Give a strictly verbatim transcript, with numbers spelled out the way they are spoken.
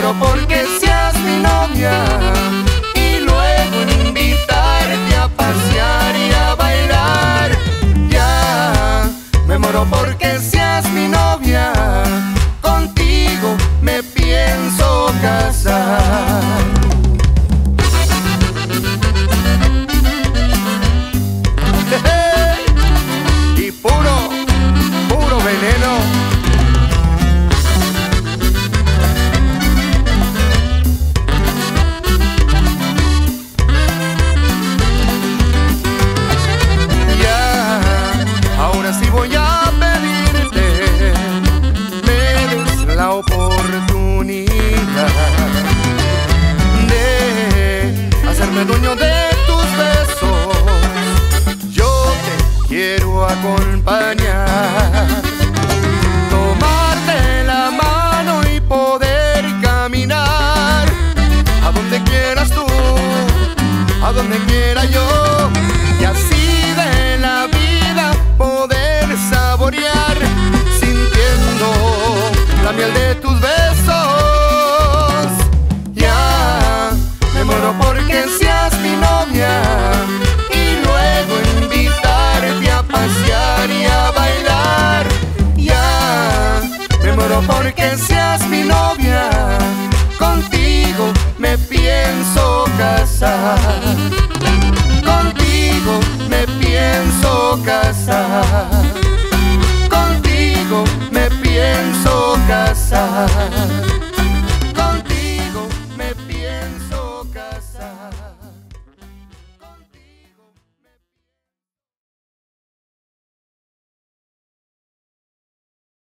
muero porque seas mi novia y luego invitarte a pasear y a bailar. Ya me muero porque seas mi novia, contigo me pienso casar. Y puro, puro veneno. Si voy a pedirte, me des la oportunidad de hacerme dueño de tus besos. Yo te quiero acompañar, tomarte la mano y poder caminar a donde quieras tú, a donde quiera yo, y así de la vida poder saborear, sintiendo la miel de tus besos. Ya me muero porque seas mi novia y luego invitarte a pasear y a bailar. Ya me muero porque seas mi novia, contigo me pienso casar. Contigo me pienso casar, contigo me pienso casar.